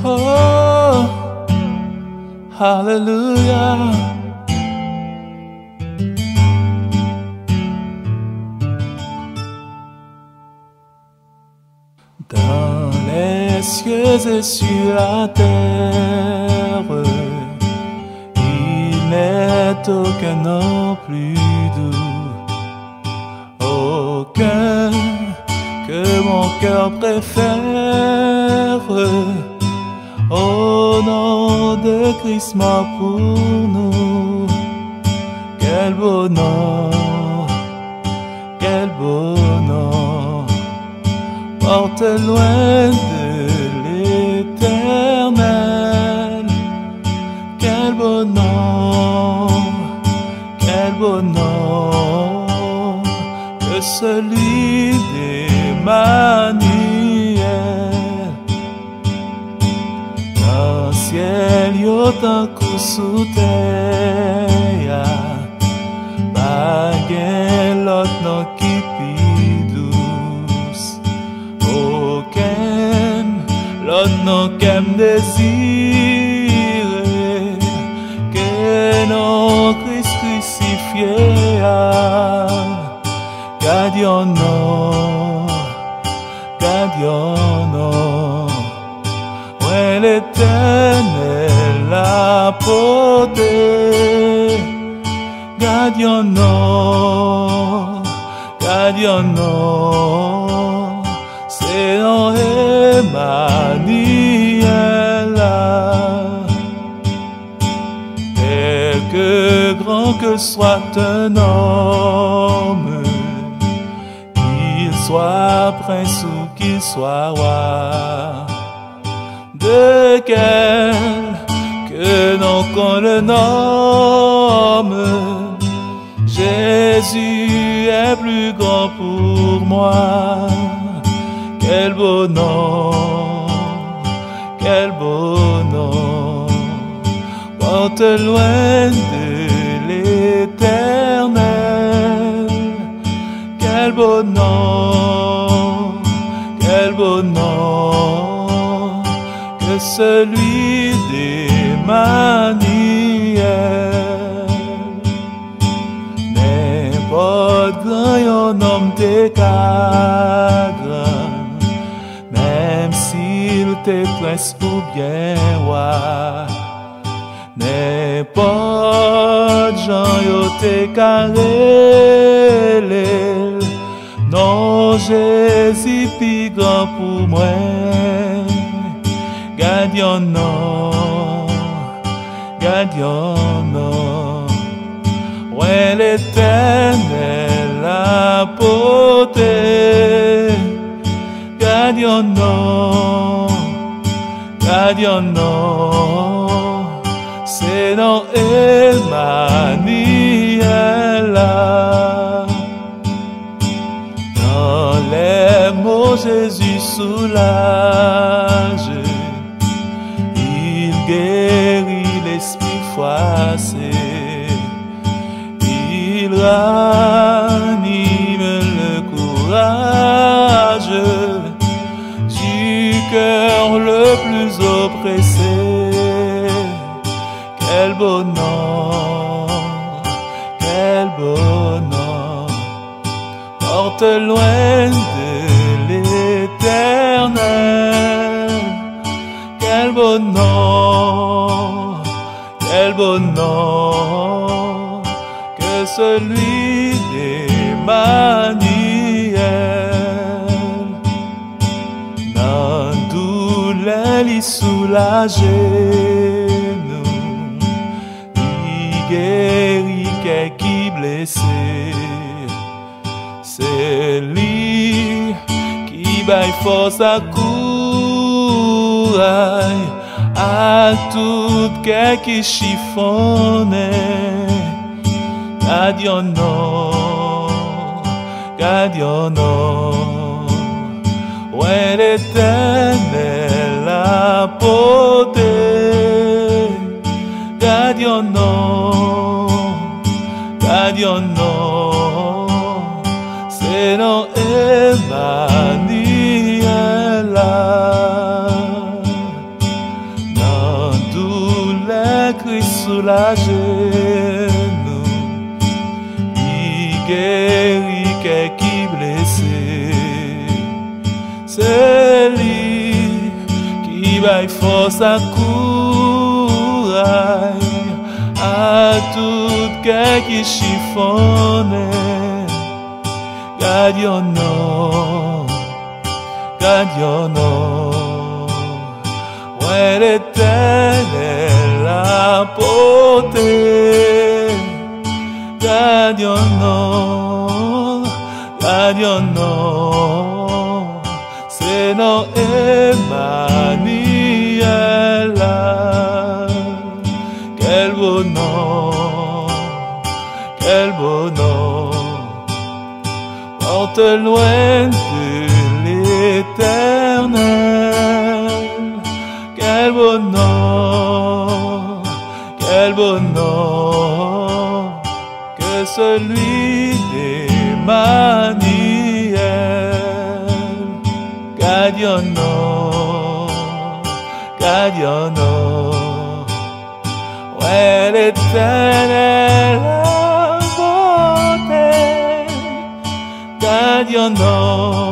Oh, hallelujah. Dans les cieux et sur la terre, il n'est aucun nom plus doux, aucun que mon cœur préfère. Au nom de Christ mort pour nous, quel beau nom, quel beau nom, porte loin de l'éternel. Quel beau nom, quel beau nom, que celui d'Emmanuel. Dans le ciel, yo tant que sous terre, pas gain l'autre nom qui pi douce, aucun l'autre nom qu'aime désirer, que non Christ crucifié, gardion non, gardion non. Ouais, l'Éternel l'a porté, gardion non, gardion non, c'est non Emmanuel. Quelque grand que soit un homme, qu'il soit prince ou qu'il soit roi, de quel que non qu'on le nomme, Jésus est plus grand pour moi. Quel beau nom, quel beau nom, porte loin de l'éternel. Quel beau nom, quel beau nom, que celui d'Emmanuel. N'importe grand homme t'es qu'à grand, même s'il t'est prince ou bien roi. N'importe gens yo t'es carré, non Jésus plus grand pour moi. Gardion non, gardion non, ouais l'Éternel l'a porté. Gardion non, gardion non, c'est non Emmanuel. Dans les mots Jésus soulage, il guérit l'esprit froissé, il ranime le courage du cœur le plus oppressé. Quel beau nom, quel beau nom, porte loin de l'éternel. Quel beau nom, quel beau nom, que celui d'Emmanuel. Dans douleur, il soulageait nous, il guérit qui blessé. C'est lui qui baille force à courage à tout cœur qui chiffonne. Gardion non, gardion non, ouais l'Éternel l'a porté. Gardion non, gardion non, c'est non Emmanuel. c'est lui qui baille force à courage à tout cœur qui chiffonne. God, you know, God, you know, ouais, l'Éternel a porté. God, you know, God, you know, c'est nos Emmanuel. Quel beau nom, quel beau nom, porte loin de l'Éternel. Quel beau nom, quel beau nom, que celui d'Emmanuel. God, you know, God, you know, ouais, l'Éternel a porté. God, you know,